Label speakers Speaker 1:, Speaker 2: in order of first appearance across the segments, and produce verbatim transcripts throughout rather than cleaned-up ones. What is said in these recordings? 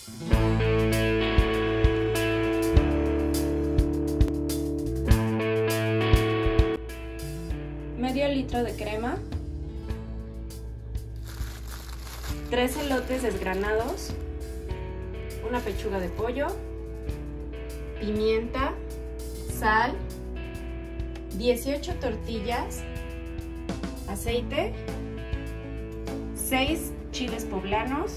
Speaker 1: Medio litro de crema, tres elotes desgranados, una pechuga de pollo, pimienta, sal, dieciocho tortillas, aceite, seis chiles poblanos,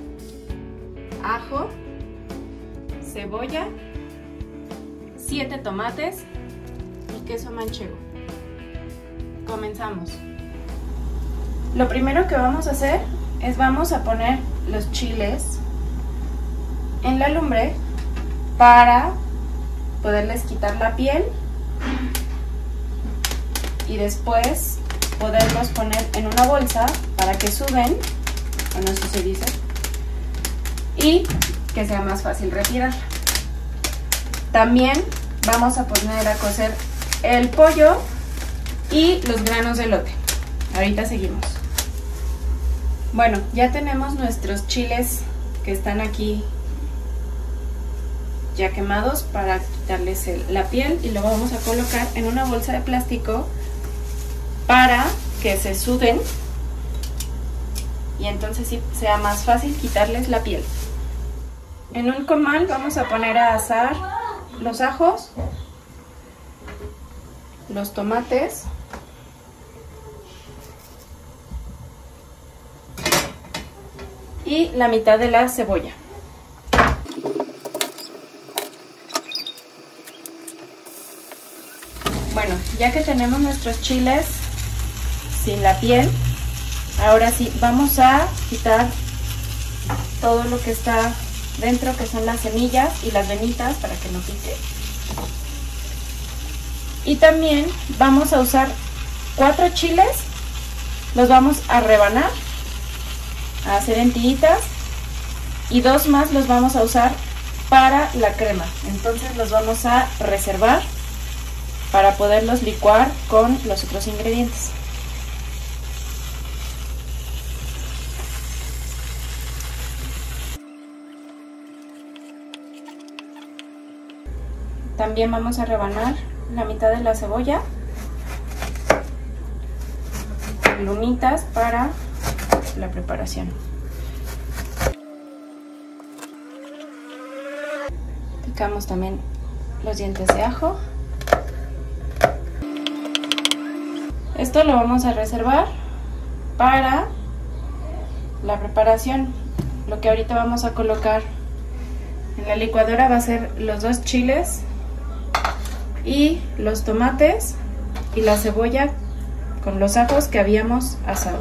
Speaker 1: ajo, cebolla, siete tomates y queso manchego. Comenzamos. Lo primero que vamos a hacer es vamos a poner los chiles en la lumbre para poderles quitar la piel y después poderlos poner en una bolsa para que suben, bueno, así se dice, y que sea más fácil retirar. También vamos a poner a cocer el pollo y los granos de elote. Ahorita seguimos. Bueno, ya tenemos nuestros chiles que están aquí ya quemados para quitarles el, la piel, y luego vamos a colocar en una bolsa de plástico para que se suden y entonces sí sea más fácil quitarles la piel. En un comal vamos a poner a asar los ajos, los tomates, y la mitad de la cebolla. Bueno, ya que tenemos nuestros chiles sin la piel, ahora sí vamos a quitar todo lo que está dentro, que son las semillas y las venitas, para que no pique. Y también vamos a usar cuatro chiles, los vamos a rebanar, a hacer en tiritas, y dos más los vamos a usar para la crema. Entonces los vamos a reservar para poderlos licuar con los otros ingredientes. También vamos a rebanar la mitad de la cebolla, lumitas para la preparación. Picamos también los dientes de ajo. Esto lo vamos a reservar para la preparación. Lo que ahorita vamos a colocar en la licuadora va a ser los dos chiles y los tomates y la cebolla con los ajos que habíamos asado.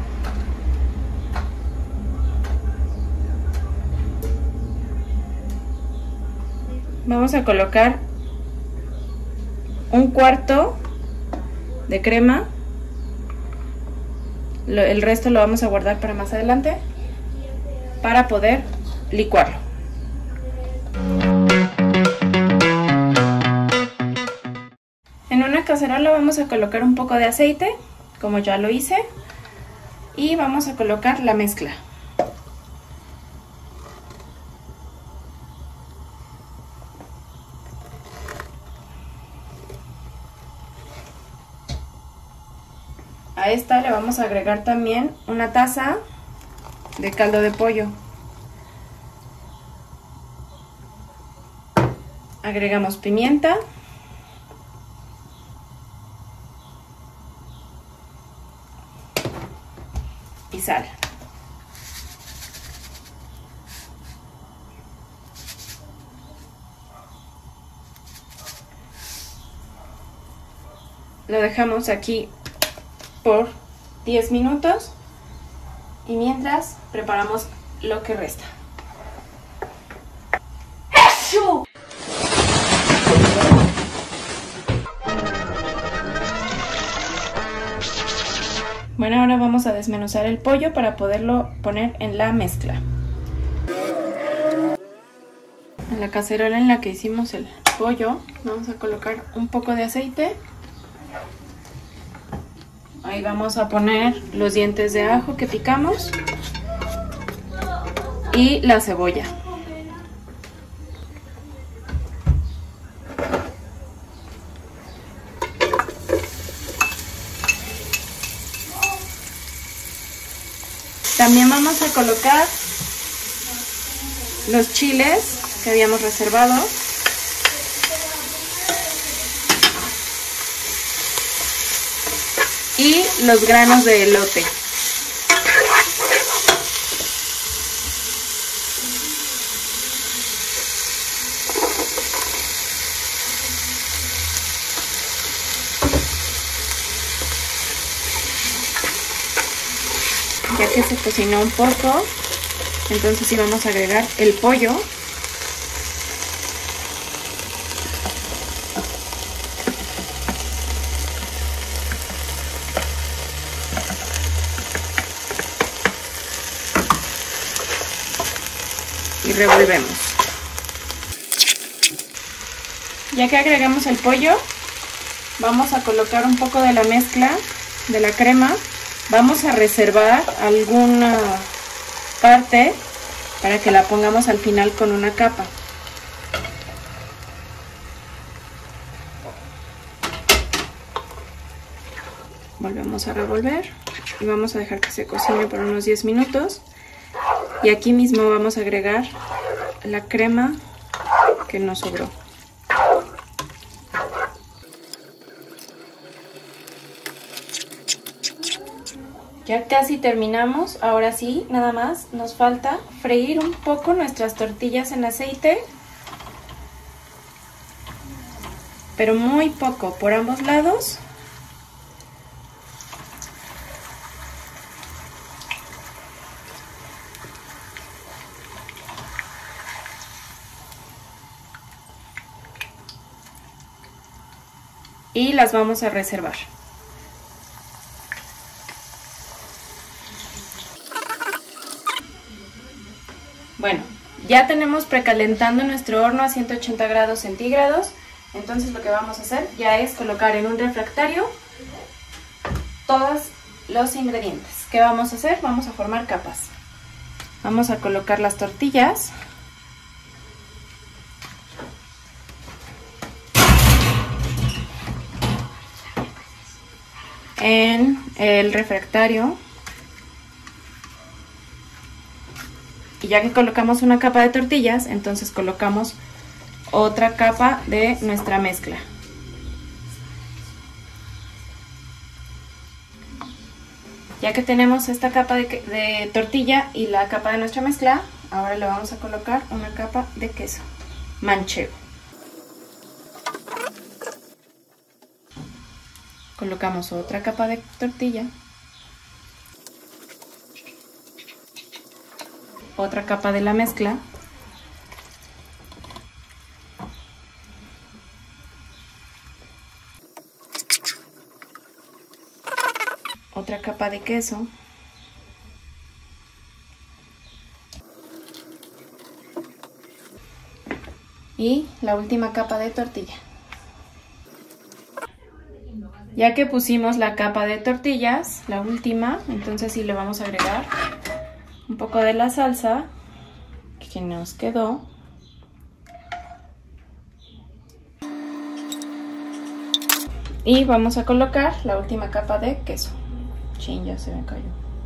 Speaker 1: Vamos a colocar un cuarto de crema, el resto lo vamos a guardar para más adelante para poder licuarlo. En una cacerola vamos a colocar un poco de aceite, como ya lo hice, y vamos a colocar la mezcla. A esta le vamos a agregar también una taza de caldo de pollo. Agregamos pimienta. Y sal. Lo dejamos aquí por diez minutos y mientras preparamos lo que resta. ¡Jesús! Bueno, ahora vamos a desmenuzar el pollo para poderlo poner en la mezcla. En la cacerola en la que hicimos el pollo vamos a colocar un poco de aceite. Ahí vamos a poner los dientes de ajo que picamos y la cebolla. vamos a colocar los chiles que habíamos reservado. Y los granos de elote. Ya que se cocinó un poco, entonces sí vamos a agregar el pollo. Y revolvemos. Ya que agregamos el pollo, vamos a colocar un poco de la mezcla de la crema. Vamos a reservar alguna parte para que la pongamos al final con una capa. Volvemos a revolver y vamos a dejar que se cocine por unos diez minutos. Y aquí mismo vamos a agregar la crema que nos sobró. Ya casi terminamos. Ahora sí, nada más nos falta freír un poco nuestras tortillas en aceite. Pero muy poco, por ambos lados. Y las vamos a reservar. Bueno, ya tenemos precalentando nuestro horno a ciento ochenta grados centígrados. Entonces lo que vamos a hacer ya es colocar en un refractario todos los ingredientes. ¿Qué vamos a hacer? Vamos a formar capas. Vamos a colocar las tortillas. En el refractario. Y ya que colocamos una capa de tortillas, entonces colocamos otra capa de nuestra mezcla. Ya que tenemos esta capa de, de tortilla y la capa de nuestra mezcla, ahora le vamos a colocar una capa de queso manchego. Colocamos otra capa de tortilla, otra capa de la mezcla, otra capa de queso y la última capa de tortilla. Ya que pusimos la capa de tortillas, la última, entonces sí le vamos a agregar un poco de la salsa que nos quedó. Y vamos a colocar la última capa de queso. Chin, ya se me cayó.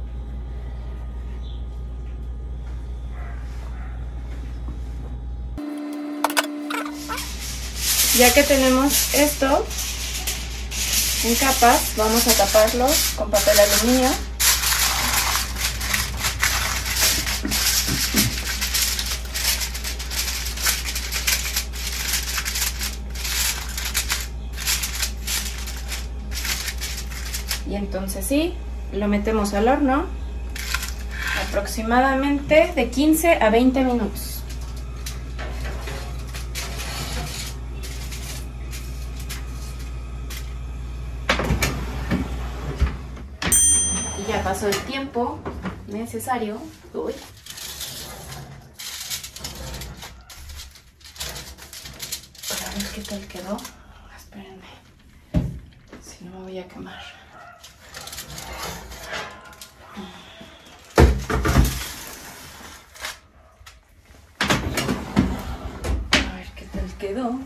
Speaker 1: Ya que tenemos esto en capas, vamos a taparlo con papel aluminio. Y entonces sí, lo metemos al horno aproximadamente de quince a veinte minutos. Y ya pasó el tiempo necesario. Uy. Para ver qué tal quedó. Espérenme, si no me voy a quemar. A ver qué tal quedó.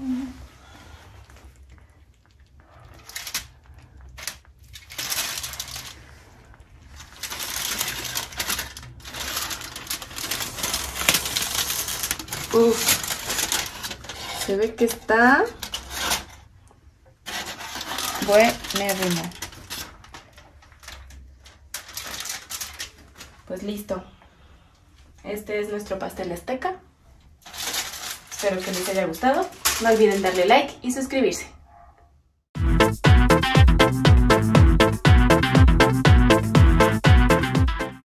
Speaker 1: Uf, se ve que está buenérrimo. Pues listo. Este es nuestro pastel azteca. Espero que les haya gustado. No olviden darle like y suscribirse.